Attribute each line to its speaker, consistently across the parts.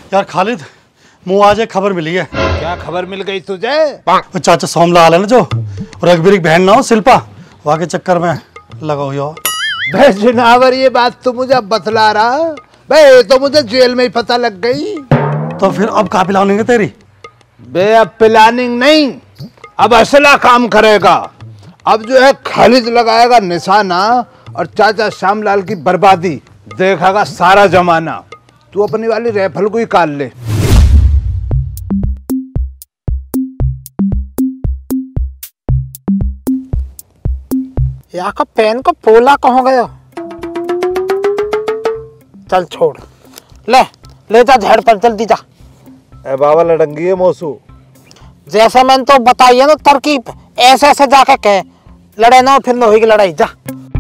Speaker 1: यार खालिद, मुँह आज एक खबर मिली है।
Speaker 2: क्या खबर मिल गई तुझे?
Speaker 1: चाचा सोमलाल है ना जो रघुवीर की बहन ना हो शिल्पा, वहाँ के चक्कर में लगा हुआ हो।
Speaker 2: बे जनावर, ये बात तो मुझे अब बतला रहा। बे तो मुझे जेल में ही पता लग गई।
Speaker 1: तो फिर अब कहाँ पिलानेंगे तेरी?
Speaker 2: बे अब प्लानिंग नहीं, अब असला काम करेगा। अब जो है खालिद लगाएगा निशाना और चाचा श्यामलाल की बर्बादी देखेगा सारा जमाना। तू अपनी वाली राइफल को ही काट ले।
Speaker 3: यहाँ का पेन को पोला कहाँ गया? चल छोड़, ले जा झाड़ पर, जल्दी जा।
Speaker 2: ए बाबा लड़ंगी है मौसू।
Speaker 3: जैसा मैंने तो बताई है ना तरकीब, ऐसे ऐसे जाके कहे, लड़े ना फिर न होगी लड़ाई। जा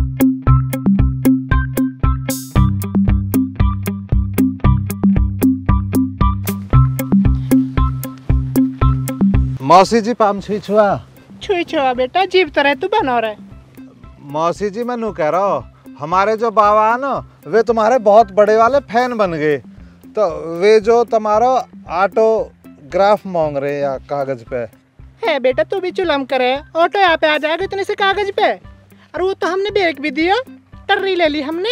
Speaker 2: मौसी जी पाम छुई
Speaker 4: छुआ बेटा, जीव तरह तू बना रहा है।
Speaker 2: मौसी जी मैं नू कह रहा हूँ, हमारे जो बाबा है ना वे तुम्हारे बहुत बड़े वाले फैन बन गए। तो वे जो तुम्हारा ऑटोग्राफ मांग रहे हैं कागज पे।
Speaker 4: है बेटा, तू भी चुलम करे, ऑटो यहाँ पे आ जाएगा इतने से कागज पे। और वो तो हमने बेच भी दिया, टर्री ले ली हमने।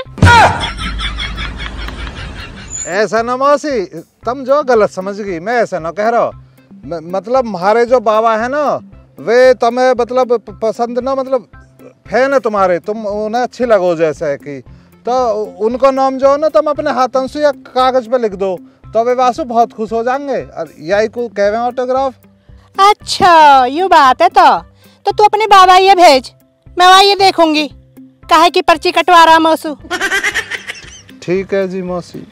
Speaker 2: ऐसा ना मौसी, तुम जो गलत समझ गई, मैं ऐसा ना कह रहा। मतलब हमारे जो बाबा है ना वे तुम्हें मतलब पसंद ना, मतलब फैन है तुम्हारे, तुम उन्हें अच्छी लगो जैसा है कि। तो उनको नाम जो है ना तुम अपने हाथों से या कागज पे लिख दो तो वे वासु बहुत खुश हो जाएंगे और यही को कहवे ऑटोग्राफ।
Speaker 4: अच्छा ये बात है। तो तू अपने बाबा ये भेज, मैं वहाँ ये देखूंगी काहे की पर्ची कटवा रहा मौसू।
Speaker 2: ठीक है जी मौसी।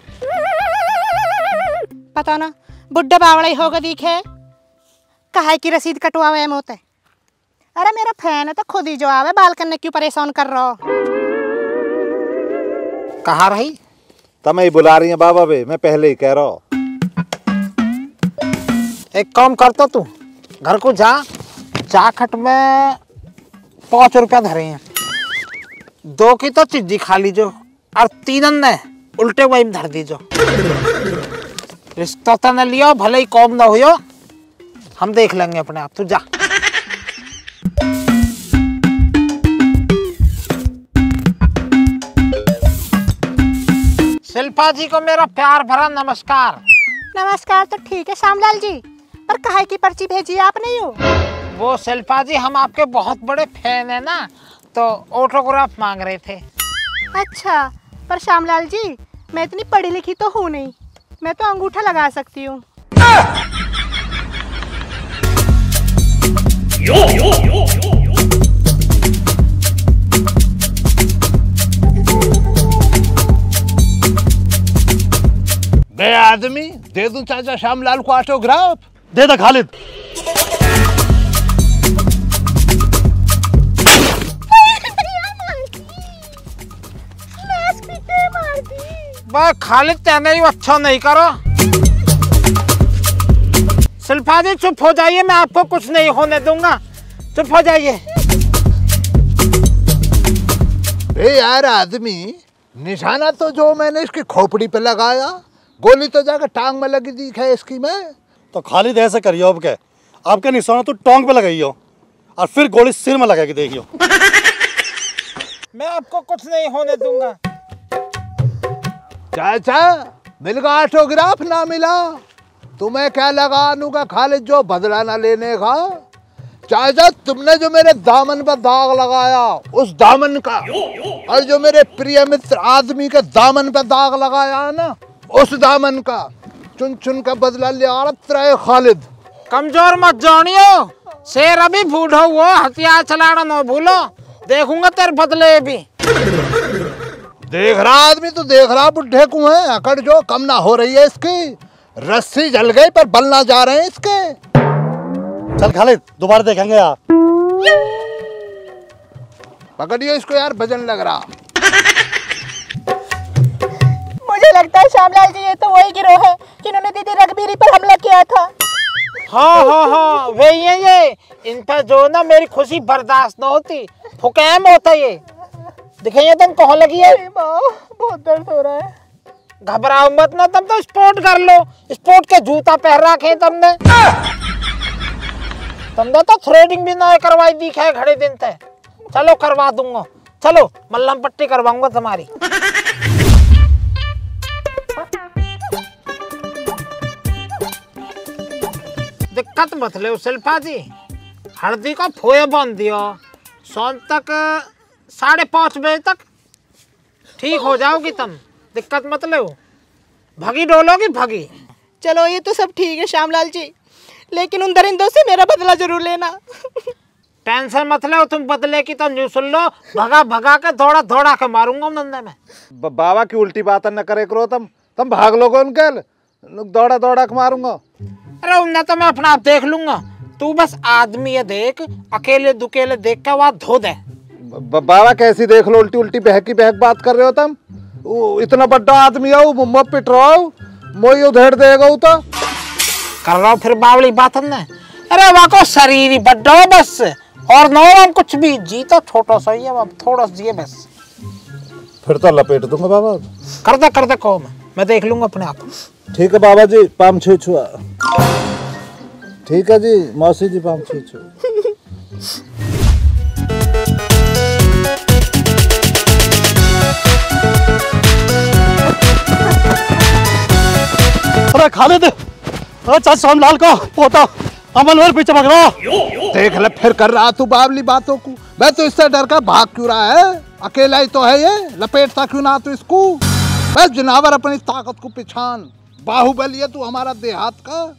Speaker 4: पता ना बुढ़ा बावड़ा ही होगा दिखे, काहे की रसीद कटवावे में होते। अरे मेरा फैन है तो खुद ही जवाब है, बाल करने क्यों परेशान कर रहा हो?
Speaker 3: कहाँ रही?
Speaker 2: तुम्हें ही बुला रही है बाबा बे, मैं पहले ही कह रहा हूँ।
Speaker 3: एक काम करता तू, घर को जाखट में 5 रुपया धरे हैं, 2 की तो चिज्जी खा लीजो और 3 ने उल्टे वही धर दीजो। रिश्ता तो न लियो, भले ही कौम ना हो, हम देख लेंगे अपने आप। तू जा। शिल्पा जी को मेरा प्यार भरा नमस्कार।
Speaker 4: नमस्कार तो ठीक है श्यामलाल जी, पर काहे की पर्ची भेजी आपने? यूँ
Speaker 3: वो शिल्पा जी हम आपके बहुत बड़े फैन है ना, तो ऑटोग्राफ मांग रहे थे।
Speaker 4: अच्छा, पर श्यामलाल जी मैं इतनी पढ़ी लिखी तो हूँ नहीं, मैं तो अंगूठा लगा सकती हूँ।
Speaker 2: बे आदमी, दे दूं चाचा श्यामलाल को ऑटोग्राफ?
Speaker 1: दे दे खालिद।
Speaker 3: खालिद तेने ही अच्छा नहीं करो। शिल्पा जी चुप हो जाइए, मैं आपको कुछ नहीं होने दूंगा, चुप हो जाइए।
Speaker 2: बे यार आदमी, निशाना तो जो मैंने इसकी खोपड़ी पे लगाया, गोली तो जाकर टांग में लगी दी है इसकी। मैं
Speaker 1: तो खालिद ऐसे करियो, अब क्या आपका निशाना तो टांग पे लगाइयो और फिर गोली सिर में लगा के देखियो।
Speaker 3: मैं आपको कुछ नहीं होने दूंगा।
Speaker 2: चाचा मिल गया ऑटोग्राफ? ना मिला तुम्हें क्या लगा अनुगा खालिद जो बदला ना लेने का? चाचा तुमने जो मेरे दामन पर दाग लगाया उस दामन का, और जो मेरे प्रिय मित्र आदमी के दामन पे दाग लगाया ना उस दामन का, चुन चुन का बदला लिया रहे खालिद।
Speaker 3: कमजोर मत जानियो, शेर अभी बूढ़ा हुआ, हथियार चलाना न भूलो, देखूंगा तेरे बदले भी।
Speaker 2: देख रहा आदमी, तो देख रहा बुढ़े को है, अकड़ जो कम ना हो रही है इसकी, रस्सी जल गई पर बलना जा रहे हैं इसके।
Speaker 1: चल खालिद दोबारा देखेंगे यार।
Speaker 2: पकड़िए इसको यार, वजन लग रहा।
Speaker 4: मुझे लगता है श्यामलाल जी ये तो वही गिरोह है जिन्होंने दीदी रघुवीर पर हमला किया था।
Speaker 3: हाँ वही है ये। इन पर जो ना मेरी खुशी बर्दाश्त न होती, फुकैम होता ये। दिखाइए तुम कहाँ लगी है?
Speaker 4: बहुत दर्द हो रहा है।
Speaker 3: घबराओ मत ना, तुम तो स्पोर्ट कर लो। स्पोर्ट के जूता पहन रखे तुमने तो थ्रेडिंग भी ना करवाई दिखा है घड़े दिन थे। चलो करवा दूंगा, चलो मल्लम पट्टी करवाऊंगा तुम्हारी। दिक्कत मत ले शिल्पा जी, हल्दी का फोया बांध दियो, शाम तक 5:30 बजे तक ठीक हो जाओगी तुम, दिक्कत मत लो। भगी डोलोगी भगी।
Speaker 4: चलो ये तो सब ठीक है श्यामलाल जी, लेकिन उन दरिंदों से मेरा बदला जरूर लेना।
Speaker 3: टेंशन मत लो, तुम बदले की तो न्यूज सुन लो, भगा भगा के दौड़ा दौड़ा के मारूंगा धंधे में।
Speaker 2: बाबा की उल्टी बात न करे करो, तुम भाग लोगे उनके, दौड़ा दौड़ा के मारूंगा।
Speaker 3: अरे उन्हें तो मैं अपना आप देख लूंगा, तू बस आदमी है देख, अकेले दुकेले देख के वहां धो दे।
Speaker 2: बाबा कैसी देख लो, उल्टी उल्टी बहकी बहक बात कर रहे हो तुम। इतना बड़ा आदमी हो, मुम्मा पिट रहा हो, मोई उधेड़ देगा तो
Speaker 3: कर रहा हूँ फिर बावली बात ने। अरे वहाँ को शरीर ही बड़ा हो बस, और न हो कुछ भी, जी तो छोटा सा ही है, अब थोड़ा सा जिए बस।
Speaker 2: फिर तो लपेट दूंगा बाबा।
Speaker 3: कर दे कहो, मैं देख लूंगा अपने आप।
Speaker 2: ठीक है बाबा जी, पाम छू छुआ। ठीक है जी मौसी जी, पाम छू छू।
Speaker 1: अरे खाने दे, अरे चाचा श्यामलाल का पोता अमन और पीछे भाग रहा।
Speaker 2: देख ले फिर कर रहा तू बावली बातों को। मैं तो इससे डर कर भाग क्यों रहा है, अकेला ही तो है ये, लपेटता क्यों ना तू इसको। बस जनावर अपनी ताकत को पिछान, बाहुबली है तू हमारा देहात का।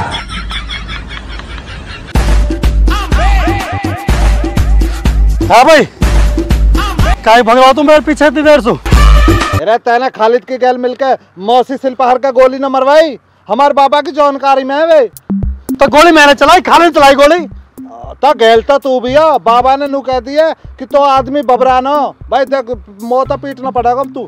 Speaker 1: हाँ भाई, काहे भाग रहा तुम मेरे पीछे इतनी देर से?
Speaker 2: अरे तैने खालिद के गैल मिलकर मौसी सिलपहर का गोली न मरवाई, हमारे बाबा की जानकारी में है वे।
Speaker 1: तो गोली मैंने चलाई, खालिद चलाई गोली।
Speaker 2: तो गैलता तू भी है, बाबा ने नू कह दिया कि तो आदमी बबरा ना भाई, देख मोता पीटना पड़ेगा तू।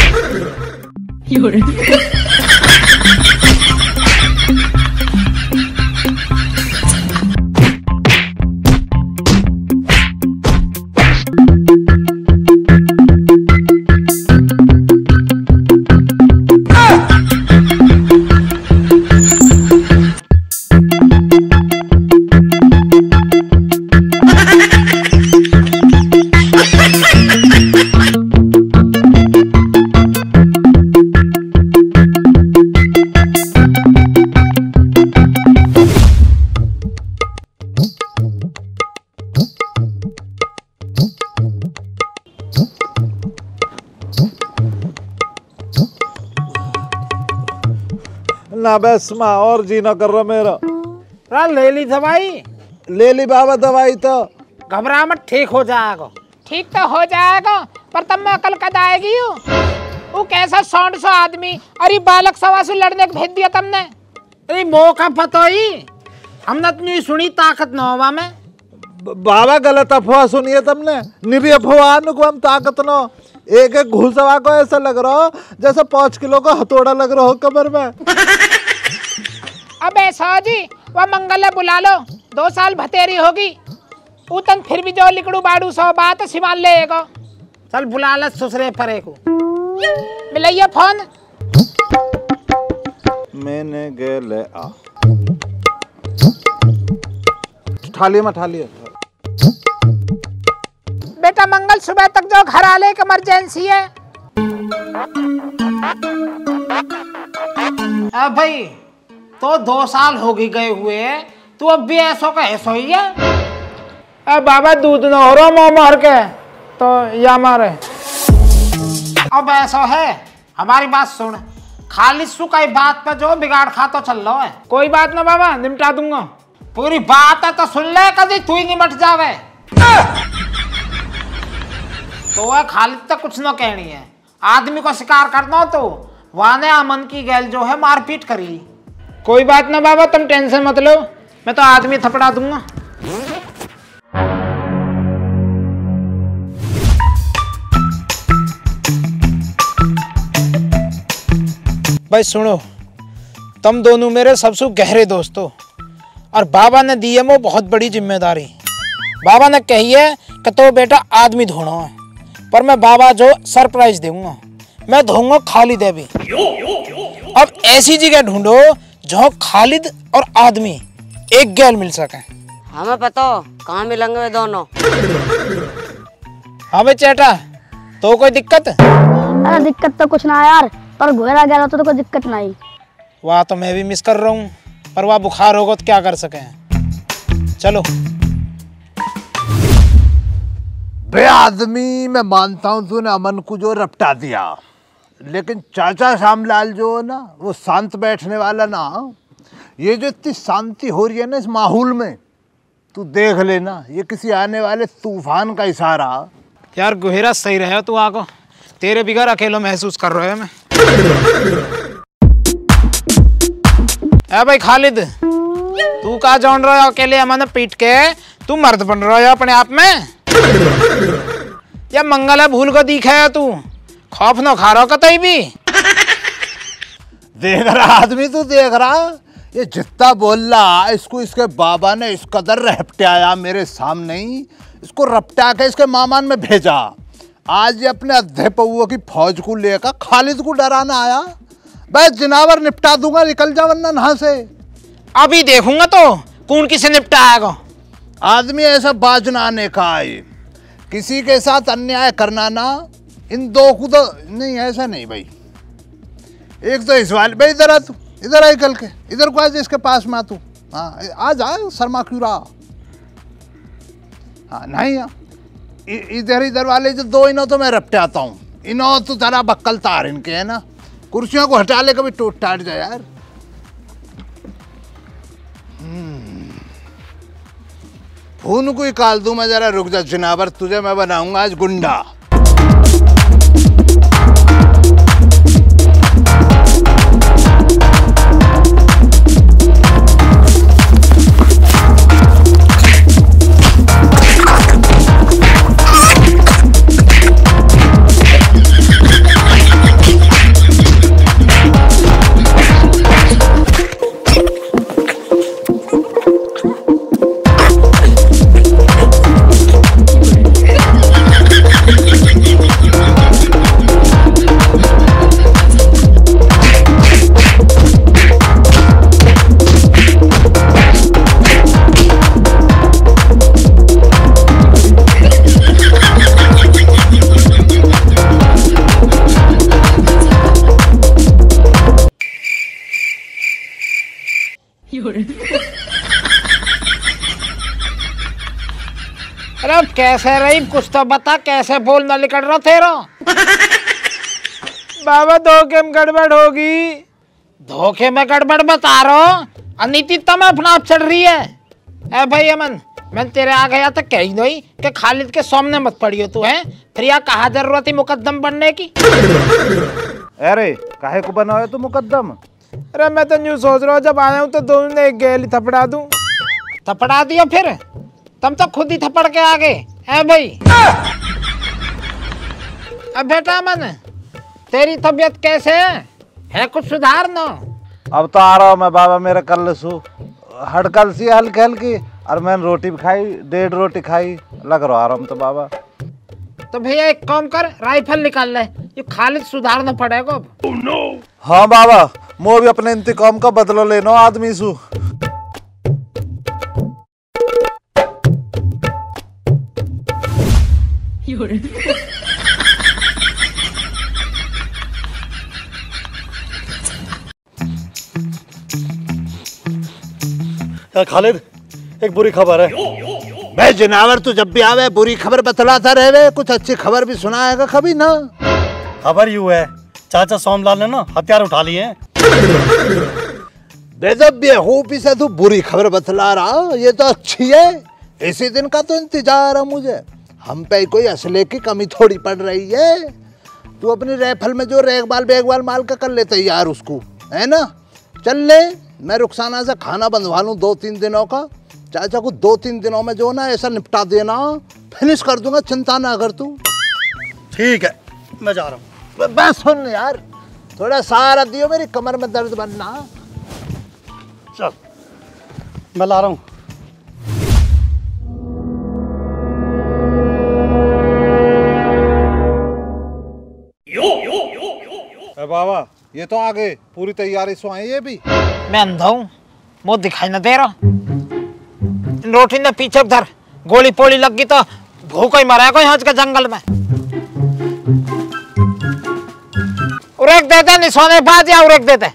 Speaker 2: ना बस माँ और जीना कर रहा मेरा।
Speaker 3: ले ली दवाई?
Speaker 2: ले ली बाबा दवाई, तो
Speaker 3: घबरा मत, ठीक हो जाएगा। ठीक तो हो जाएगा, पर तब मैं अकल कद आएगी। वो कैसा सौंड सा आदमी, अरे बालक सवा से लड़ने को भेज दिया तुमने। अरे मौका पता ही, हमने इतनी सुनी ताकत न होवा में।
Speaker 2: बाबा गलत अफवाह सुनी है तुमने, निरी अफवाह को हम ताकत न। एक एक घुसवा को ऐसा लग रहा हो जैसे 5 किलो का हथौड़ा लग रहा हो कमर में।
Speaker 3: अब ऐसा जी, वह मंगल बुला लो, 2 साल भतेरी होगी, उतन फिर भी जो लिकड़ू बाड़ू सौ बात सिवाल लेगा। चल बुला ले ससुरे परे को, मिलाइए फोन।
Speaker 2: मैंने गेले आ ठालिए में ठालिए।
Speaker 3: बेटा मंगल सुबह तक जो घर आले एक इमरजेंसी है। अब भाई तो 2 साल हो गए हुए, तू अब भी ऐसो का ऐसो ही है। अब बाबा दूध न हो रहा मुँह मार के तो या मारे। अब ऐसा है, हमारी बात सुन, खाली सुकाई बात पे जो बिगाड़ खा तो चल रहा है। कोई बात ना बाबा, निपटा दूंगा। पूरी बात है तो सुन ले, कभी तू ही निमट जावे। तो वह खालिद तक कुछ न कहनी है, आदमी को शिकार करना हो तो वाने अमन की गैल जो है मारपीट करी। कोई बात ना बाबा, तुम टेंशन मत लो, मैं तो आदमी थपड़ा दूंगा। भाई सुनो, तुम दोनों मेरे सबसे गहरे दोस्त हो, और बाबा ने दी है वो बहुत बड़ी जिम्मेदारी। बाबा ने कही है कि तो बेटा आदमी ढूंढो है, पर मैं बाबा जो सरप्राइज दूंगा। मैं धोऊंगा खालिद अभी। अब ऐसी जगह ढूंढो जहाँ खालिद और आदमी एक गैल मिल सके।
Speaker 5: हमें पता हो कहाँ मिलेंगे वे दोनों।
Speaker 3: हाँ भाई चेटा, तो कोई दिक्कत?
Speaker 6: अरे दिक्कत तो कुछ ना यार, पर घोड़ा गया तो कोई दिक्कत नहीं।
Speaker 3: वहाँ तो मैं भी मिस कर रहा हूँ, पर वहाँ बुखार होगा तो क्या कर सके। चलो।
Speaker 2: बे आदमी, मैं मानता हूँ तूने अमन को जो रपटा दिया, लेकिन चाचा श्यामलाल जो है ना, वो शांत बैठने वाला ना। ये जो इतनी शांति हो रही है ना इस माहौल में, तू देख लेना ये किसी आने वाले तूफान का इशारा।
Speaker 3: यार गुहेरा सही रहे तू आको, तेरे बिगर अकेलो महसूस कर रहे हैं मैं। ए भाई खालिद, तू कहाँ जान रहा है अकेले अमन पीट के? तू मर्द बन रहा है अपने आप में? या मंगल है भूल को दिखा है तू? खौफ न खा रहा कतई भी?
Speaker 2: देख रहा आदमी, तू देख रहा, ये जितना बोल रहा इसको इसके बाबा ने इस कदर रपटाया मेरे सामने ही, इसको रपटा के इसके मामान में भेजा। आज ये अपने अद्धे पौओं की फौज को लेकर खालिद को डराना आया। भाई जिनावर निपटा दूंगा, निकल जा वरना यहाँ से।
Speaker 3: अभी देखूंगा तो कौन किसे निपटाएगा।
Speaker 2: आदमी ऐसा बाजना आने का है, किसी के साथ अन्याय करना ना, इन दो को तो नहीं, ऐसा नहीं भाई। एक तो इस वाले भाई, इधर आ तू, इधर आई कल के, इधर को आज इसके पास में आ तू। हाँ आ जा, शर्मा क्यों रहा? हाँ नहीं, इधर इधर वाले जो दो इन्हों तो मैं रपटाता हूँ, इन्हों तो जरा बक्कल तार इनके है ना, कुर्सियों को हटा ले कभी टूट टाट जाए यार। खून को निकाल दूं मैं, जरा रुक जा जिनावर, तुझे मैं बनाऊंगा आज गुंडा।
Speaker 3: अरे कैसे रही, कुछ तो बता, कैसे बोलना निकल रहा तेरा? बाबा धोखे में गड़बड़ होगी। धोखे में गड़बड़ बता रहा, अनितिता में अपना आप चढ़ रही है। ए भाई अमन, मैं तेरे आ गया तो कही नहीं कि खालिद के सामने मत पड़ियो तू है, फिर यहाँ कहा जरूरत है मुकद्दम बनने की?
Speaker 2: अरे काहे को बनाओ तू मुकद्दम?
Speaker 3: अरे मैं तो न्यू सोच रहा हूँ, जब आया हूँ तो दोनों ने एक गैली थपड़ा दूं। थपड़ा दिया फिर? तुम तो खुद ही थपड़ के आ गए है भाई। अब बेटा अमन, तेरी तबीयत कैसे है कुछ सुधार ना?
Speaker 2: अब तो आ रहा हूँ मैं बाबा, मेरा कल सु हड़कल सी हल्की हल्की, और मैंने रोटी भी खाई, 1.5 रोटी खाई, लग रहा आराम तो बाबा।
Speaker 3: तो भैया एक काम कर, राइफल निकाल ले, ये खालिद सुधारना पड़ेगा अब।
Speaker 2: oh, no. हाँ बाबा, मो भी अपने इंतकाम का बदला लेना आदमी सु।
Speaker 1: यार खालिद, एक बुरी खबर है।
Speaker 2: मैं जिनावर, तू जब भी आवे बुरी खबर बतलाता रहे, कुछ अच्छी खबर भी सुनाएगा कभी ना।
Speaker 1: खबर यूँ है, चाचा सोमलाल ने ना हथियार उठा लिए हैं।
Speaker 2: जब बेहूपी से तू बुरी खबर बतला रहा, ये तो अच्छी है, इसी दिन का तो इंतजार है मुझे। हम पे कोई असले की कमी थोड़ी पड़ रही है। तू अपनी राइफल में जो रेगबाल बेगबाल माल का कर ले तैयार उसको, है ना? चल ले, मैं रुखसाना से खाना बंधवा लूँ 2-3 दिनों का। चाचा को 2-3 दिनों में जो ना ऐसा निपटा देना, फिनिश कर दूंगा, चिंता ना कर तू।
Speaker 1: ठीक है, मैं जा रहा हूँ।
Speaker 2: बस सुन यार, थोड़ा सहारा दियो, मेरी कमर में दर्द बनना।
Speaker 1: चल, मैं ला रहा हूँ।
Speaker 2: बाबा ये तो आ गए, पूरी तैयारी से आए ये भी।
Speaker 3: मैं अंधा हूँ, मुँह दिखाई न दे रहा। इन रोटी ने पीछे उधर गोली पोली लग गई तो भूखा ही मरा कोई आज के जंगल में। उरेक देते नहीं सोने बाज या उरेक देते।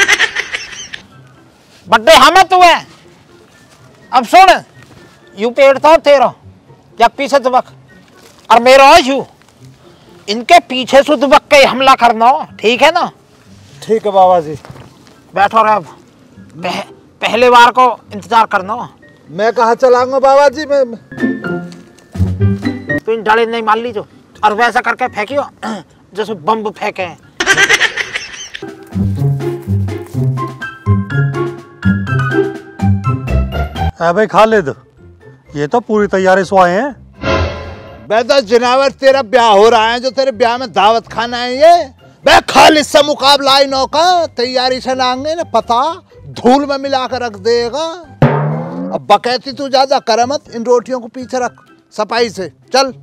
Speaker 3: बड्डे हमें तू है। अब सुन, यू पेड़ तो तेरा या पीछे दुबक और मेरा यू, इनके पीछे से दुबक के हमला करना, ठीक है ना?
Speaker 2: ठीक है बाबा जी।
Speaker 3: बैठो रे अब, पहले बार को इंतजार करना।
Speaker 2: मैं कहाँ चलाऊंगा बाबा जी? मैं
Speaker 3: तो इन डाले नहीं मान लीजो और वैसा करके फेंकियो जैसे बम फेंके हैं।
Speaker 1: भाई खालिद, ये तो पूरी तैयारी से आए हैं।
Speaker 2: बेटा जनावर, तेरा ब्याह हो रहा है, जो तेरे ब्याह में दावत खाना है ये। बे खालिद से मुकाबला इन का तैयारी से लाएंगे ना, पता धूल में मिला कर रख देगा। अब बकैती तू ज्यादा कर मत, इन रोटियों को पीछे रख सफाई से। चल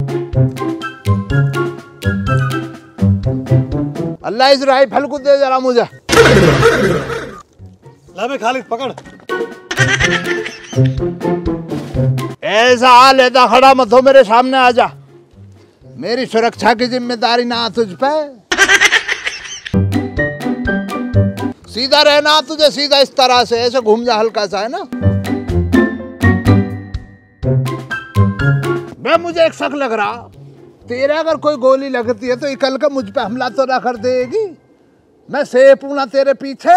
Speaker 2: अल्लाह इस राइफल को दे जरा मुझे।
Speaker 1: ला बे खालिद पकड़।
Speaker 2: ऐसा हाल है, खड़ा मत हो, मेरे सामने आ जा। मेरी सुरक्षा की जिम्मेदारी ना तुझ पे। सीधा रहना तुझे, सीधा इस तरह से ऐसे घूम जा हल्का सा, है ना? मैं मुझे एक शक लग रहा, तेरे अगर कोई गोली लगती है तो इकल का मुझ पे हमला तो ना कर देगी? मैं सेफ हूं ना तेरे पीछे?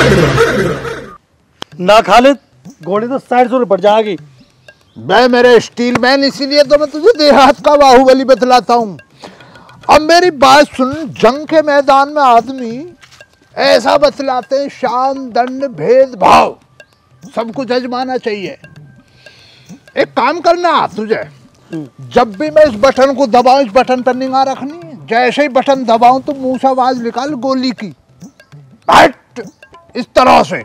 Speaker 1: ना खालिद, गोली तो साइड से बढ़ जाएगी।
Speaker 2: मैं मेरे स्टील मैन, इसीलिए तो मैं तुझे देहात का बाहुबली बतलाता हूँ। अब मेरी बात सुन, जंग के मैदान में आदमी ऐसा बतलाते हैं, शान दंड भेदभाव सब कुछ आजमाना चाहिए। एक काम करना तुझे, जब भी मैं इस बटन को दबाऊं, इस बटन पर निगाह रखनी, जैसे ही बटन दबाऊं तो मुंह से आवाज निकाल गोली की, हट, इस तरह से।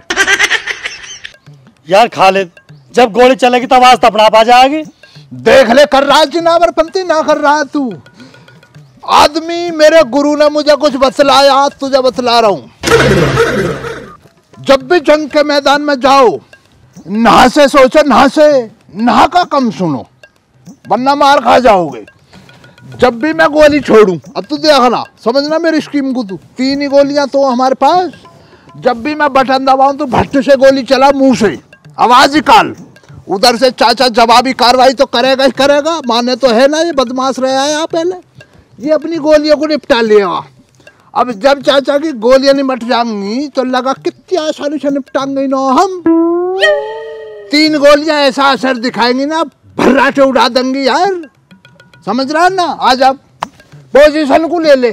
Speaker 1: यार खालिद, जब गोली चलेगी तो आवाज तो अपने आप आ जाएगी।
Speaker 2: देख ले, कर रहा जिनावरपंती ना कर रहा तू। आदमी, मेरे गुरु ने मुझे कुछ बतलाया, तुझे बतला रहा हूं। जब भी जंग के मैदान में जाओ, नहा से सोचो, नहा से, नहा का कम सुनो वरना मार खा जाओगे। जब भी मैं गोली छोड़ूं, अब तू देखना, समझना मेरी स्कीम को तू। 3 ही गोलियां तो हमारे पास। जब भी मैं बटन दबाऊं तो भट्ट से गोली चला, मुंह से आवाज निकाल। उधर से चाचा जवाबी कार्रवाई तो करेगा ही करेगा, माने तो है ना, ये बदमाश रहा है यहाँ पहले, ये अपनी गोलियों को निपटा लेगा। अब जब चाचा की गोलियां निपट जाएंगी तो लगा कितनी आसानी से निपटाएंगे ना हम। 3 गोलियां ऐसा असर दिखाएंगी ना, भर्राटे उड़ा देंगी यार, समझ रहा है ना? आज अब पोजीशन को ले ले,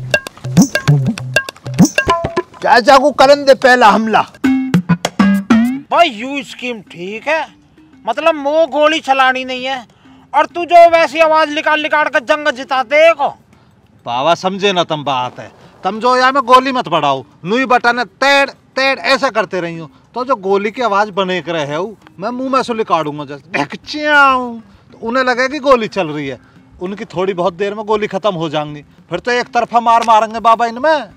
Speaker 2: चाचा को करन दे पहला हमला।
Speaker 3: भाई यू स्कीम ठीक है, मतलब मुंह गोली चलानी नहीं है और तू जो वैसी आवाज निकाल निकाल कर जंग जिता देगा।
Speaker 2: बाबा समझे ना तुम बात है, तुम जो यहाँ में गोली मत बढ़ाओ, नुई बटन तेड़ तेड़ ऐसा करते रही हो तो जो गोली की आवाज बने कर रहे हो, मैं मुंह में से निकालूंगा जैसे तो उन्हें लगे कि गोली चल रही है। उनकी थोड़ी बहुत देर में गोली खत्म हो जाएंगी, फिर तो एक तरफा मार मारेंगे बाबा इनमें।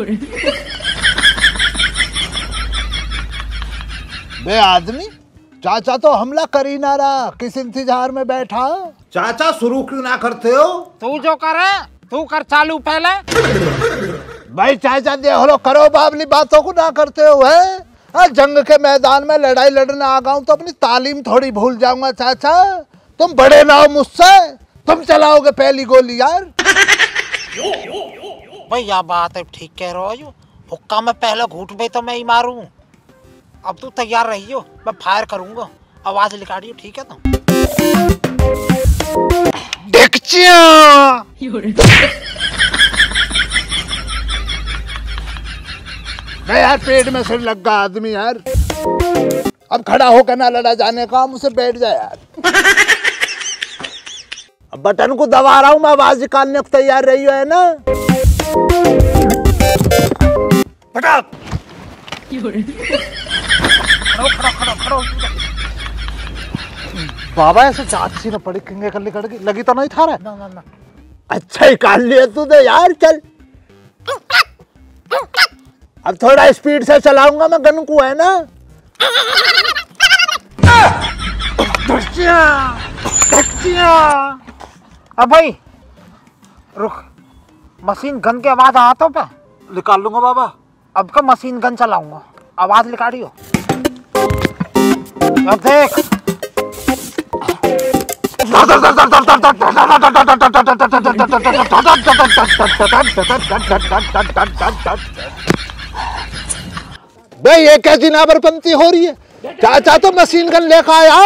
Speaker 2: बे आदमी, चाचा तो हमला कर ही ना रहा, किस इंतजार में बैठा? चाचा शुरू क्यों ना करते हो?
Speaker 3: तू जो करे तू कर चालू पहले।
Speaker 2: भाई चाचा देख लो, करो बाबली बातों को ना करते हो है? जंग के मैदान में लड़ाई लड़ने आ गया हूं तो अपनी तालीम थोड़ी भूल जाऊंगा चाचा। तुम बड़े ना हो मुझसे, तुम चलाओगे पहली गोली यार।
Speaker 3: भाई यह बात है, ठीक कह रहे हो यू। हुक्का में पहले घूट में तो मैं ही मारूं। अब तू तैयार रहियो, मैं फायर करूंगा, आवाज निकालियो, ठीक है ना?
Speaker 2: मैं यार पेट में सिर लग गया आदमी यार, अब खड़ा होकर ना लड़ा जाने का, मुझसे बैठ जा यार। अब बटन को दबा रहा हूं मैं, आवाज निकालने को तैयार रही है ना? फटाक खड़ो। बाबा ऐसे जात सी न पड़ी, किंगे कर लगी तो नहीं था रे? ना। अच्छा ही काट लिया तूने यार, चल
Speaker 3: अब थोड़ा स्पीड से चलाऊंगा मैं, गन को है ना। अब भाई रुक, मशीन गन की आवाज हाथों पे
Speaker 2: निकाल लूंगा बाबा।
Speaker 3: अब का मशीन गन चलाऊंगा, आवाज निकालियो। अब देख
Speaker 2: बे ये क्या जिनाबरपंती हो रही है? चाचा तो मशीन गन लेकर आया।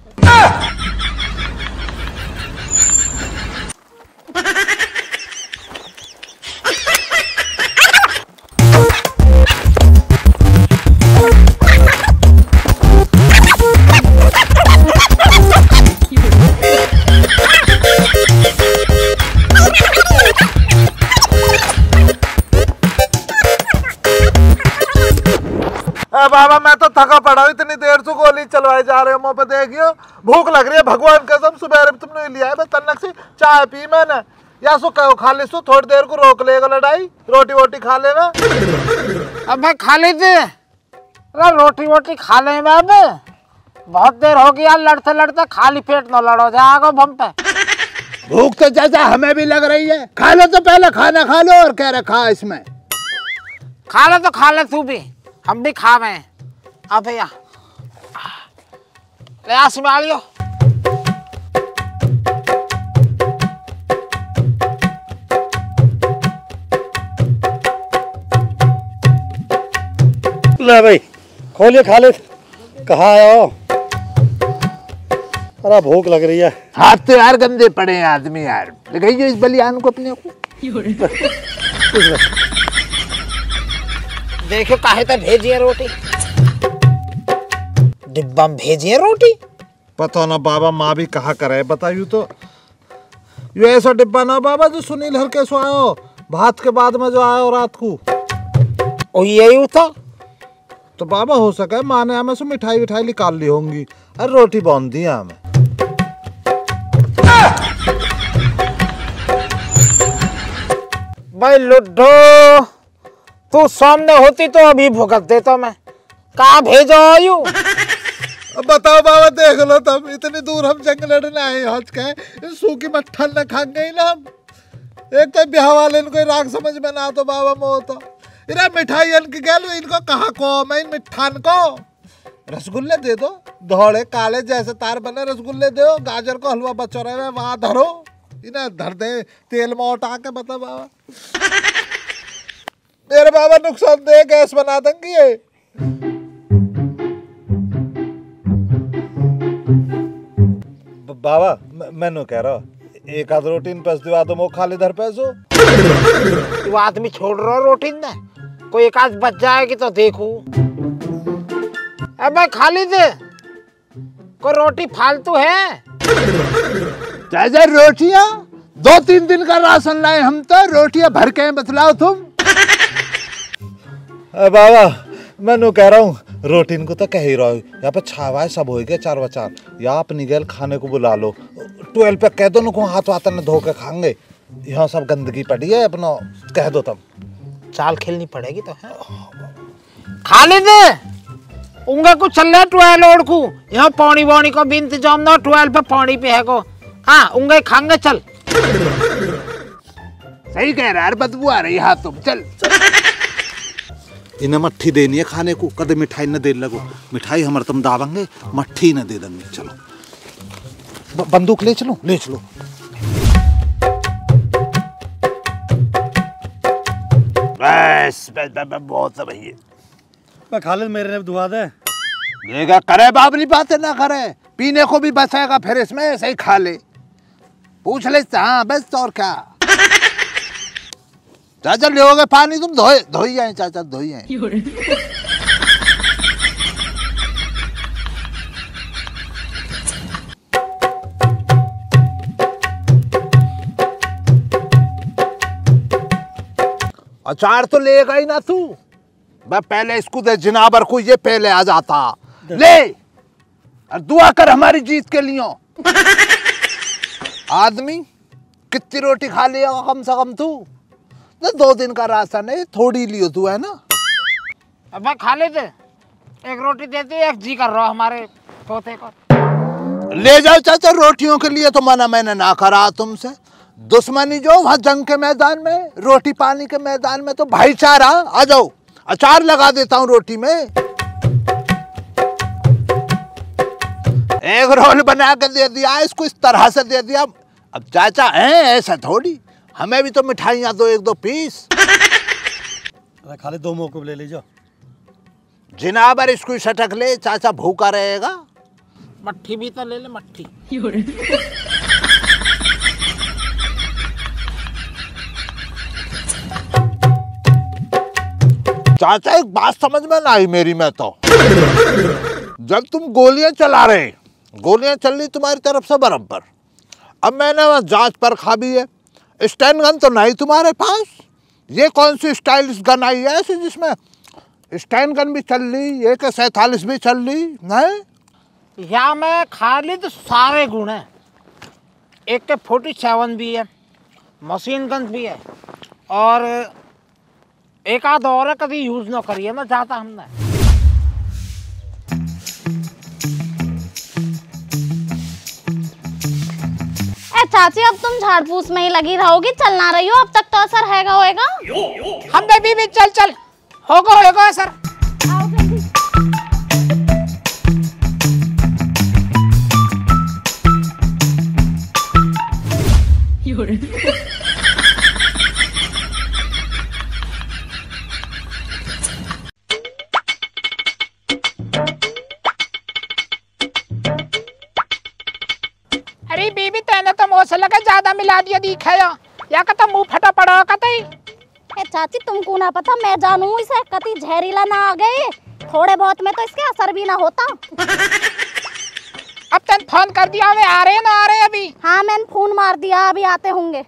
Speaker 2: बाबा मैं तो थका पड़ा हूँ, इतनी देर से गोली चलवाए जा रहे हो मुँह पे। देखियो भूख लग रही है, भगवान कसम सुबह तुमने लिया है तन्नक से चाय पी मैंने। या सो कहो खा ले, थोड़ी देर को रोक लेगा लड़ाई, रोटी वोटी खा लेना।
Speaker 3: अब भाई खा लीजिए, रोटी वोटी खा ले। अब बहुत देर हो गई यार, लड़ते लड़ते खाली पेट न लड़ो जाओ बम पे।
Speaker 2: भूख तो चाचा हमें भी लग रही है, खा लो तो पहले खाना खा लो और कह रखा इसमें।
Speaker 3: खा ले तो खा ले तू भी, हम भी खा रहे हैं। अब भैया ले आ सिमालियो।
Speaker 1: ले भाई खोलिए खालिद, कहाँ आया हो? अरे भूख लग रही है।
Speaker 2: हाथ तो यार गंदे पड़े हैं आदमी यार, लगाइए इस बलियान को अपने को।
Speaker 3: देखो काहे तो भेजिए रोटी, डिब्बा में भेजिए रोटी।
Speaker 2: पता ना बाबा, माँ भी कहा करे बताइयो तो। ये ऐसा डिब्बा ना बाबा जो सुनील हर के सो आयो भात के बाद में जो आयो रात को।
Speaker 3: ओ यही था
Speaker 2: तो बाबा हो सके माँ ने हमें से मिठाई विठाई निकाल ली होंगी, अरे रोटी बांध दी हमें।
Speaker 3: भाई लुड्डो तू सामने होती तो अभी भुगत देता मैं। कहाँ भेजो आयु?
Speaker 2: अब बताओ बाबा, देख लो तब इतनी दूर हम जंग लड़ने आए हज के, सूखी मट्ठन न खा गई ना हम। एक तो ब्याह वाले इनको राग समझ में ना तो बाबा मोह तो इरा मिठाई इनकी गैल इनको कहा को मैं इन मिठान को रसगुल्ले दे दो, धोड़े काले जैसे तार बने रसगुल्ले दो, गाजर को हलवा बचो रहे वहां धरो, इन्हें धर दे तेल में उठा के। बता बाबा मेरे बाबा नुकसान दे गैस बना देंगे ये। बाबा मैंने कह रहा एक आध रोटी इन पैसे दिवा दो, खा ले इधर पैसो।
Speaker 3: तू आदमी छोड़ रहा रोटी ने, कोई एक आध बच जाएगी तो देखू। अब खा लीजिए, कोई रोटी फालतू है?
Speaker 2: चाचा रोटियां 2-3 दिन का राशन लाए हम तो, रोटियां भर के बतलाओ तुम। बाबा मैं कह रहा हूँ रोटी को तो कह ही रहा हूँ, यहाँ पे छावा सब हो गया 4 बचार, या अपनी गैल खाने को बुला लो। 12 पे कह दो नको हाथ वाथ न धो के खाएंगे, यहाँ सब गंदगी पड़ी है अपना, कह दो तब।
Speaker 3: चाल खेलनी पड़ेगी तो है। खा लीजिए, उंगे को चल रहा 12 ओढ़ को, यहाँ पानी वानी को भी इंतजाम ना, 12 पे पानी पे है को। हाँ उंगे खाएंगे चल।
Speaker 2: सही कह रहा है, बदबू आ रही है तुम चल। इन्हें मट्ठी देनी है खाने को, कदे मिठाई न दे लगो, मिठाई हमारे तुम दावेंगे, मट्ठी न दे देंगे। चलो बंदूक ले चलो, ले चलो। बस बहुत है भैया।
Speaker 1: खालिद मेरे ने दुआ दे
Speaker 2: देगा, करे बाबली बातें ना करे, पीने को भी बचेगा फिर इसमें, ऐसे ही खा ले, पूछ ले। हाँ बस और क्या। चाचा ले पानी तुम धोई आए चाचा, धोई आए। अचार तो ले गई ना तू, मैं पहले इसको दे जिनाबर को, ये पहले आ जाता। ले और दुआ कर हमारी जीत के लिए। आदमी कितनी रोटी खा लिया कम से कम तू, तो 2 दिन का राशन है, थोड़ी लियो तू है ना।
Speaker 3: अब खालिद एक रोटी देती, एक जी कर रहा हमारे पोते को।
Speaker 2: ले जाओ चाचा, रोटियों के लिए तो मना मैंने ना करा तुमसे। दुश्मनी जो वहाँ जंग के मैदान में, रोटी पानी के मैदान में तो भाईचारा। आ जाओ, अचार लगा देता हूँ रोटी में। एक रोल बना के दे दिया, इसको इस तरह से दे दिया। अब चाचा है ऐसा थोड़ी, हमें भी तो मिठाइयाँ दो, 1-2 पीस।
Speaker 1: अरे खाली 2 मौके ले लीजिए।
Speaker 2: जिनाबर इसको सटक ले, चाचा भूखा रहेगा।
Speaker 3: मट्ठी भी तो ले ले, मट्ठी।
Speaker 2: चाचा एक बात समझ में ना आई मेरी में तो, जब तुम गोलियां चला रहे, गोलियां चल रही तुम्हारी तरफ से बराबर। अब मैंने वहाँ जांच पर खा भी है, स्टैंड गन तो नहीं तुम्हारे पास। ये कौन सी स्टाइलिश गन आई है ऐसी जिसमें स्टैंड गन भी चल रही, AK-47 भी चल रही? नहीं,
Speaker 3: या में खालिद सारे गुण है। AK-47 भी है, मशीन गन भी है, और एक आध और है, कभी यूज ना करिए ना चाहता हमने।
Speaker 6: ए चाची, अब तुम झाड़ फूस में ही लगी रहोगी, चल ना रही हो? अब तक तो असर हैगा होएगा।
Speaker 3: हम बेबी भी चल होगा सर।
Speaker 6: आओ जल्दी।
Speaker 3: अरे बीबी तेने तो मुझसे लगा ज्यादा मिला दिया दिखे या कता मुंह फटा पड़ा कतई।
Speaker 6: ए चाची, तुमको ना पता, मैं जानू इसे कति जहरीला ना आ गए। थोड़े बहुत में तो इसके असर भी ना होता।
Speaker 3: अब तन फोन कर दिया, वे आ रहे ना आ रहे अभी?
Speaker 6: हाँ, मैंने फोन मार दिया, अभी आते होंगे।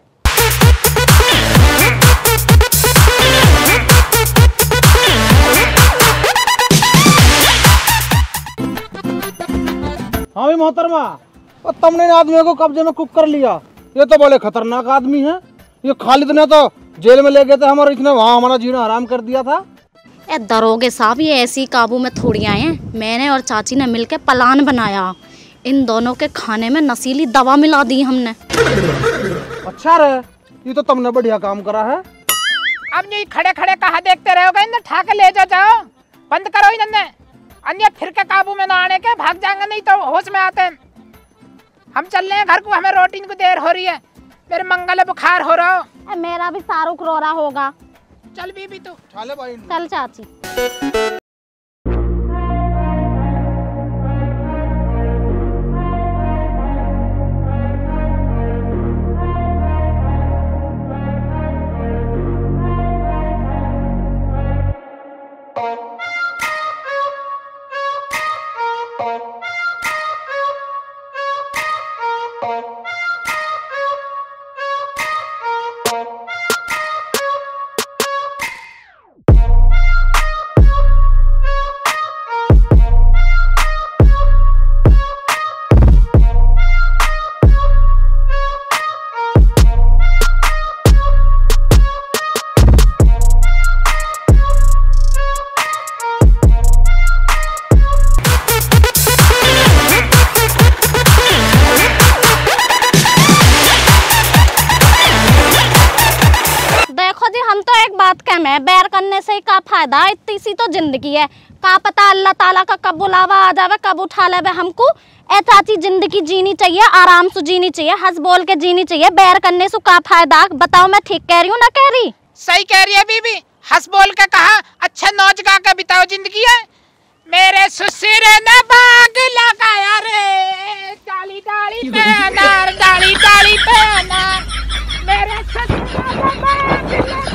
Speaker 7: हाँ भी मोहतरमा, तुमने इन आदमियों को कब्जे में कुक कर लिया। ये तो बड़े खतरनाक आदमी हैं। ये खालिद ने तो जेल में ले गए थे हमारे, इसने वहाँ हमारा जीना हराम कर दिया था।
Speaker 6: ए दरोगे साहब, ये ऐसी काबू में थोड़ी आए हैं। मैंने और चाची ने मिलकर प्लान बनाया। इन दोनों के खाने में नशीली दवा मिला दी हमने।
Speaker 7: अच्छा रे, ये तो तुमने बढ़िया काम करा है।
Speaker 3: अब नहीं खड़े खड़े कहाँ देखते रहोगे? इन्हें ठा के ले जाओ, बंद करो इन्हें, अन्य फिर के काबू में ना आने के, भाग जाएंगे नहीं तो होश में आते हैं। हम चल रहे हैं घर को, हमें रोटी को देर हो रही है, मेरे मंगल बुखार हो रहा हो।
Speaker 6: मेरा भी शाहरुख रो रहा होगा।
Speaker 3: चल बीबी तू
Speaker 6: चल चाची। बैर करने से का फायदा, इतनी सी तो जिंदगी है। का पता अल्लाह ताला का कब बुलावा आ जावे, कब उठा लेवे हमको। ए चाची, जिंदगी जीनी चाहिए, आराम से जीनी चाहिए, हंस बोल के जीनी चाहिए। बैर करने से का फायदा? बताओ, मैं ठीक कह रही हूँ ना कह रही?
Speaker 3: सही कह रही है बीबी, हंस बोल के कहा, अच्छा नौच गा के बिताओ जिंदगी है। मेरे ससुर ने बाग लगाया रे, डाली डाली पे अनार, डाली डाली पे अनार। मेरे ससुर ने बाग